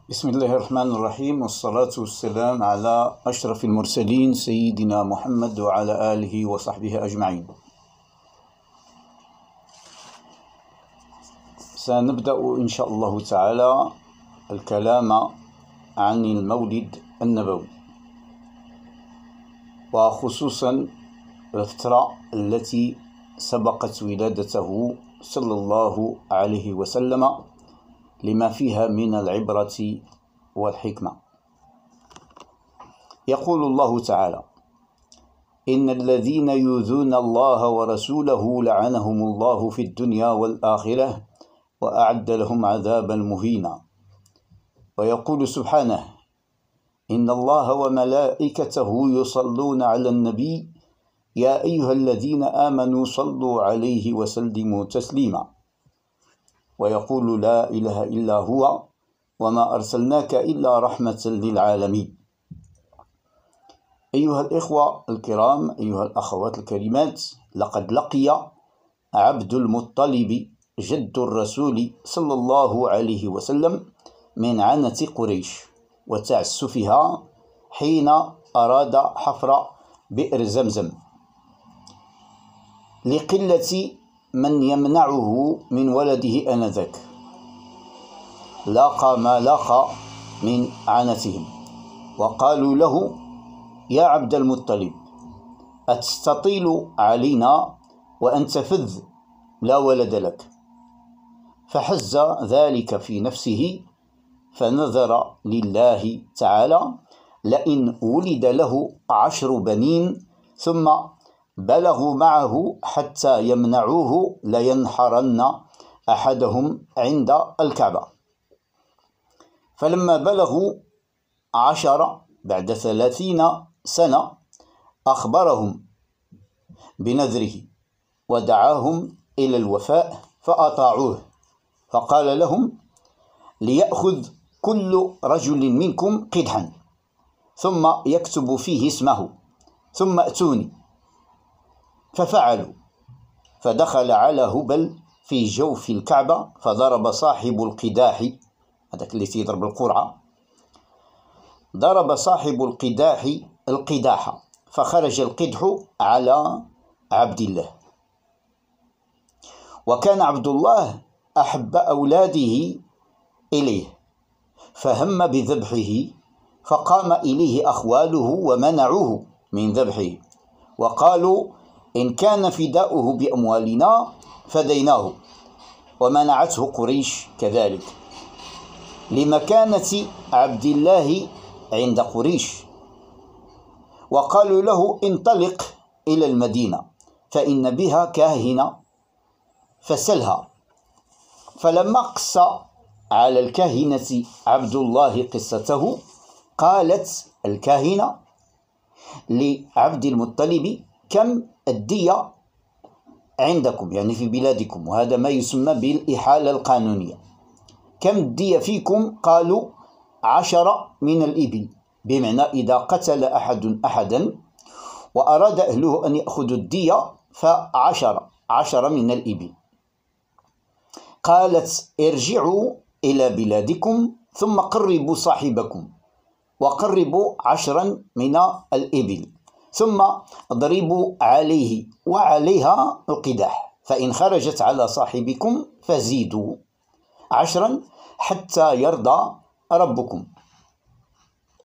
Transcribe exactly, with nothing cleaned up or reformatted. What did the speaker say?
بسم الله الرحمن الرحيم، والصلاة والسلام على أشرف المرسلين سيدنا محمد وعلى آله وصحبه أجمعين. سنبدأ إن شاء الله تعالى الكلام عن المولد النبوي، وخصوصا الفترة التي سبقت ولادته صلى الله عليه وسلم لما فيها من العبرة والحكمة. يقول الله تعالى: إن الذين يؤذون الله ورسوله لعنهم الله في الدنيا والآخرة وأعد لهم عذابا مهينا. ويقول سبحانه: إن الله وملائكته يصلون على النبي يا أيها الذين آمنوا صلوا عليه وسلموا تسليما. ويقول: لا إله إلا هو وما أرسلناك إلا رحمة للعالمين. أيها الإخوة الكرام، أيها الأخوات الكريمات، لقد لقي عبد المطلب جد الرسول صلى الله عليه وسلم من عنة قريش وتعسفها حين أراد حفر بئر زمزم لقلة من يمنعه من ولده آنذاك. لاقى ما لاقى من عنتهم، وقالوا له: يا عبد المطلب، أتستطيل علينا وأنت فذ لا ولد لك؟ فحز ذلك في نفسه، فنذر لله تعالى: لئن ولد له عشر بنين ثم بلغوا معه حتى يمنعوه لينحرن أحدهم عند الكعبة. فلما بلغوا عشر بعد ثلاثين سنة أخبرهم بنذره ودعاهم إلى الوفاء فأطاعوه، فقال لهم: ليأخذ كل رجل منكم قدحا ثم يكتب فيه اسمه ثم أتوني. ففعلوا، فدخل على هبل في جوف الكعبة فضرب صاحب القداح، هذاك اللي يضرب القرعة، ضرب صاحب القداح القداح فخرج القدح على عبد الله. وكان عبد الله أحب أولاده إليه، فهم بذبحه، فقام إليه أخواله ومنعوه من ذبحه، وقالوا: إن كان فداؤه بأموالنا فديناه. ومنعته قريش كذلك لمكانة عبد الله عند قريش، وقالوا له: انطلق إلى المدينة فإن بها كاهنة فسلها. فلما قص على الكاهنة عبد الله قصته، قالت الكاهنة لعبد المطلب: كم الدية عندكم، يعني في بلادكم، وهذا ما يسمى بالإحالة القانونية. كم الدية فيكم؟ قالوا: عشرة من الإبل، بمعنى إذا قتل أحد أحدا وأراد أهله أن يأخذوا الدية فعشرة عشرة من الإبل. قالت: ارجعوا إلى بلادكم ثم قربوا صاحبكم وقربوا عشرا من الإبل، ثم اضربوا عليه وعليها القداح، فإن خرجت على صاحبكم فزيدوا عشرا حتى يرضى ربكم.